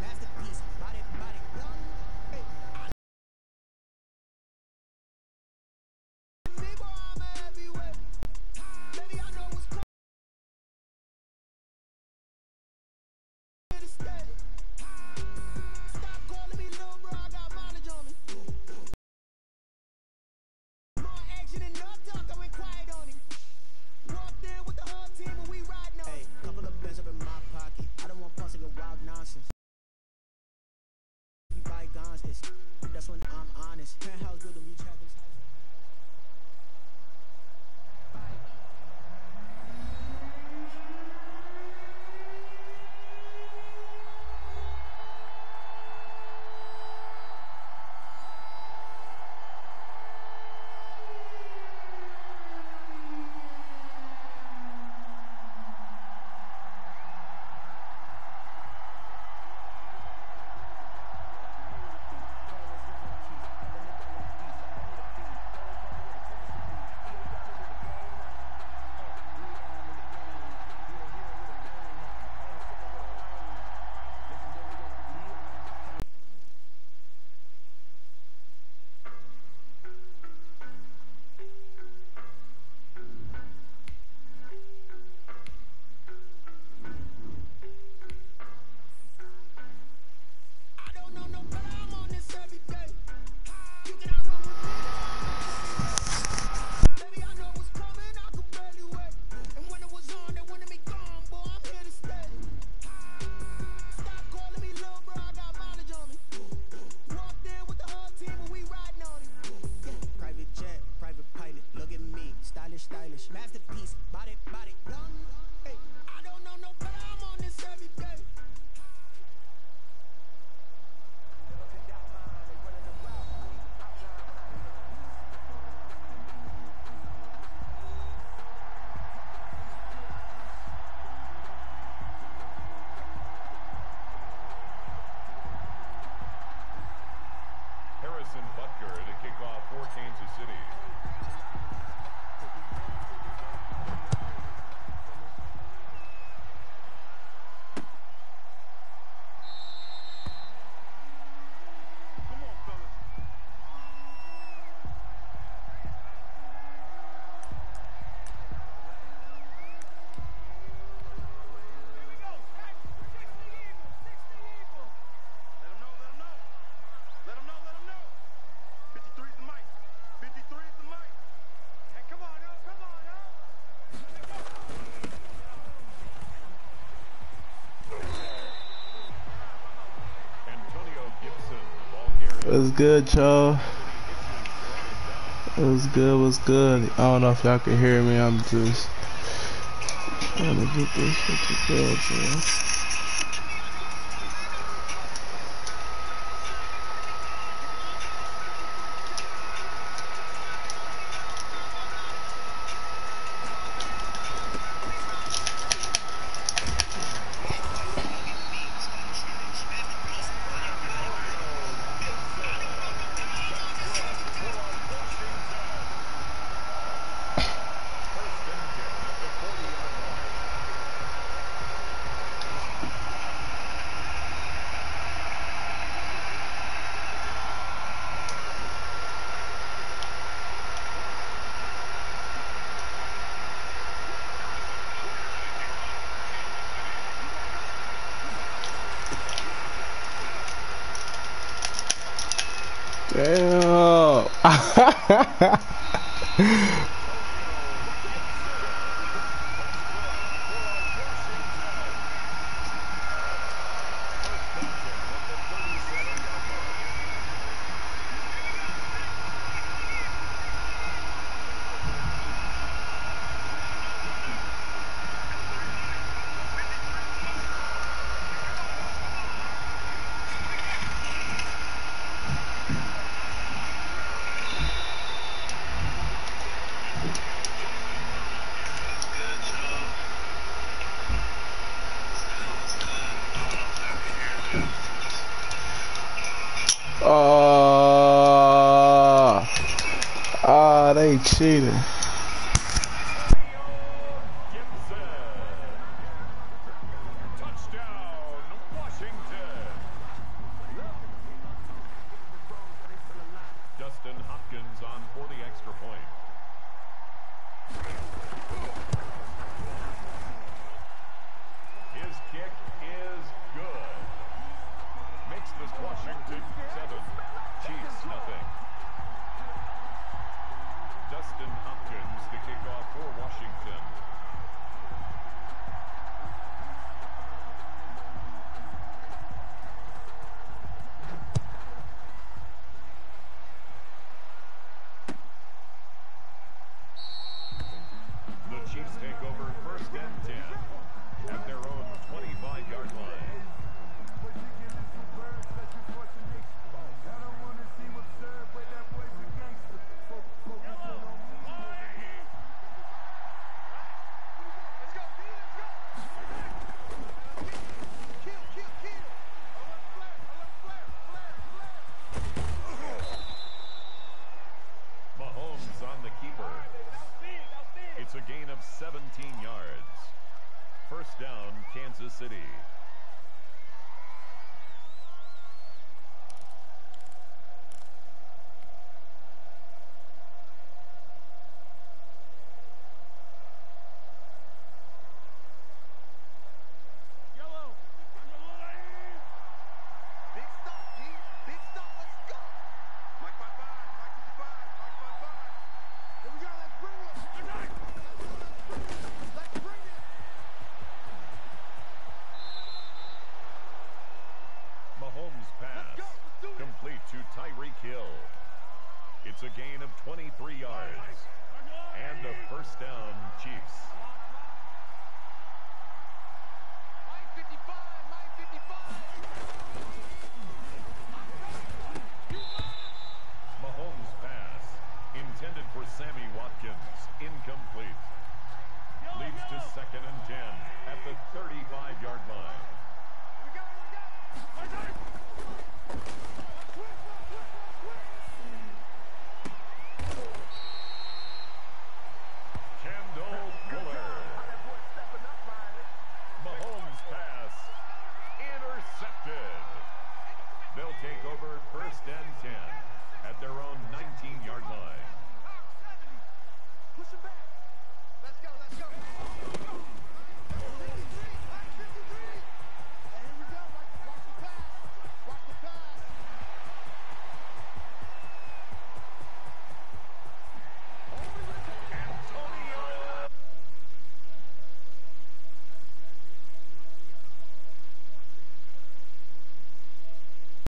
That's when I'm honest. Penthouse building, we trapping. Stylish, masterpiece, body, young. Hey, I don't know no better, I'm on this every day. Harrison Butker to kick off for Kansas City. What's good, y'all? What's good? I don't know if y'all can hear me. I'm just trying to get this shit together, man. Damn. They cheated. Touchdown, Washington. Washington 7, Chiefs nothing. Dustin Hopkins to kick off for Washington. The Chiefs take over 1st and 10 at their own 25-yard line. Mahomes on the keeper. It's a gain of 17 yards. 1st down, Kansas City. Big stop, G. Big stop. Let's go. Mike by five. Mike by five. Mike by five. Here we go. Let's bring it. Let's bring it. Mahomes pass. Let's go. Let's do it. Complete to Tyreek Hill. It's a gain of 23 yards. And a 1st down, Chiefs.